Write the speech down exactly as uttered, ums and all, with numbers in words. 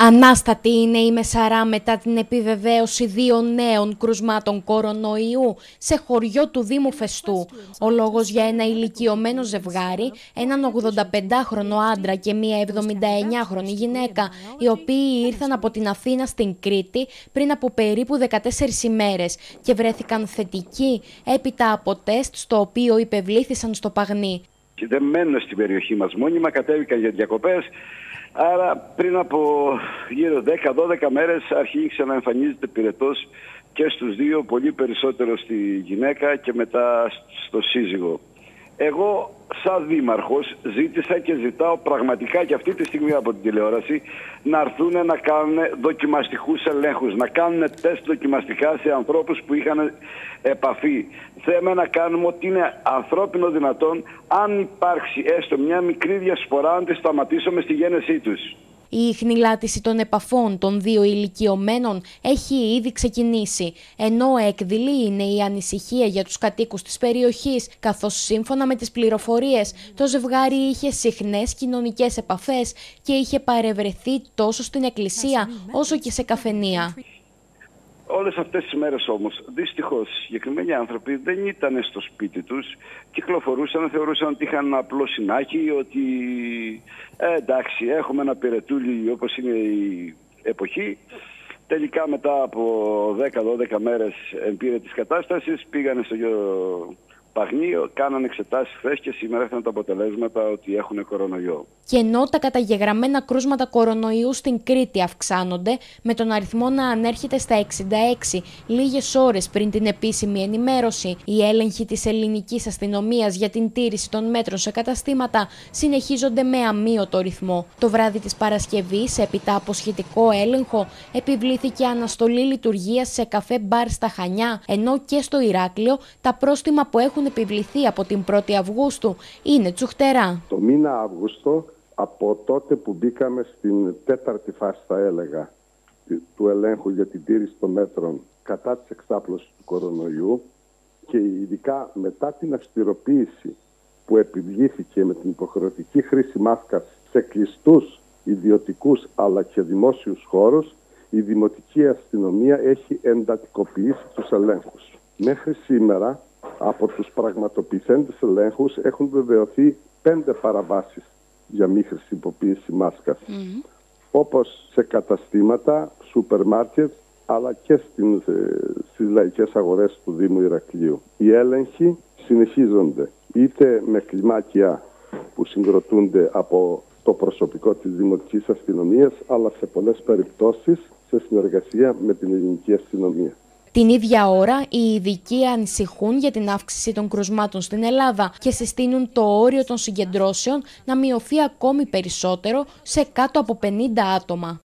Ανάστατη είναι η Μεσαρά μετά την επιβεβαίωση δύο νέων κρουσμάτων κορονοϊού σε χωριό του Δήμου Φεστού. Ο λόγος για ένα ηλικιωμένο ζευγάρι, έναν ογδονταπεντάχρονο άντρα και μία εβδομηνταεννιάχρονη γυναίκα, οι οποίοι ήρθαν από την Αθήνα στην Κρήτη πριν από περίπου δεκατέσσερις ημέρες και βρέθηκαν θετικοί έπειτα από τεστ στο οποίο υπευλήθησαν στο Παγνί. Δεν μένουν στην περιοχή μας μόνιμα, κατέβηκαν για διακοπές. Άρα πριν από γύρω δέκα δώδεκα μέρες αρχίζει να εμφανίζεται πυρετός και στους δύο, πολύ περισσότερο στη γυναίκα και μετά στο σύζυγο. Εγώ σαν δήμαρχος ζήτησα και ζητάω πραγματικά και αυτή τη στιγμή από την τηλεόραση να έρθουν να κάνουν δοκιμαστικούς ελέγχους, να κάνουν τεστ δοκιμαστικά σε ανθρώπους που είχαν επαφή. Θέλουμε να κάνουμε ότι είναι ανθρώπινο δυνατόν, αν υπάρξει έστω μια μικρή διασπορά, να τη σταματήσουμε στη γένεσή τους. Η ιχνηλάτηση των επαφών των δύο ηλικιωμένων έχει ήδη ξεκινήσει, ενώ έκδηλη είναι η ανησυχία για τους κατοίκους της περιοχής, καθώς σύμφωνα με τις πληροφορίες το ζευγάρι είχε συχνές κοινωνικές επαφές και είχε παρευρεθεί τόσο στην εκκλησία όσο και σε καφενεία. Όλες αυτές τις μέρες όμως, δυστυχώς, συγκεκριμένοι άνθρωποι δεν ήταν στο σπίτι τους, κυκλοφορούσαν, θεωρούσαν ότι είχαν ένα απλό συνάχη, ότι ε, εντάξει, έχουμε ένα πυρετούλι όπως είναι η εποχή. Τελικά μετά από δέκα δώδεκα μέρες εμπειρία κατάστασης, πήγανε στο Παγνίο, κάνανε εξετάσεις χθες και σήμερα έφταναν τα αποτελέσματα ότι έχουν κορονοϊό. Και ενώ τα καταγεγραμμένα κρούσματα κορονοϊού στην Κρήτη αυξάνονται, με τον αριθμό να ανέρχεται στα εξήντα έξι λίγες ώρες πριν την επίσημη ενημέρωση, οι έλεγχοι της ελληνικής αστυνομίας για την τήρηση των μέτρων σε καταστήματα συνεχίζονται με αμύωτο ρυθμό. Το βράδυ της Παρασκευής, έπειτα από σχετικό έλεγχο, επιβλήθηκε αναστολή λειτουργίας σε καφέ μπαρ στα Χανιά, ενώ και στο Ηράκλειο τα πρόστιμα που έχουν επιβληθεί από την πρώτη Αυγούστου είναι τσουχτερά. Το μήνα Αύγουστο, από τότε που μπήκαμε στην τέταρτη φάση, θα έλεγα, του ελέγχου για την τήρηση των μέτρων κατά της εξάπλωσης του κορονοϊού και ειδικά μετά την αυστηροποίηση που επιβλήθηκε με την υποχρεωτική χρήση μάσκας σε κλειστούς ιδιωτικούς αλλά και δημόσιους χώρους, η Δημοτική Αστυνομία έχει εντατικοποιήσει τους ελέγχους. Μέχρι σήμερα, από τους πραγματοποιηθέντες ελέγχους έχουν βεβαιωθεί πέντε παραβάσεις για μη χρησιμοποίηση μάσκας. Mm-hmm. Όπως σε καταστήματα, σούπερ μάρκετ, αλλά και στην, στις λαϊκές αγορές του Δήμου Ηρακλείου. Οι έλεγχοι συνεχίζονται είτε με κλιμάκια που συγκροτούνται από το προσωπικό της Δημοτικής Αστυνομίας, αλλά σε πολλές περιπτώσεις σε συνεργασία με την Ελληνική Αστυνομία. Την ίδια ώρα, οι ειδικοί ανησυχούν για την αύξηση των κρουσμάτων στην Ελλάδα και συστήνουν το όριο των συγκεντρώσεων να μειωθεί ακόμη περισσότερο σε κάτω από πενήντα άτομα.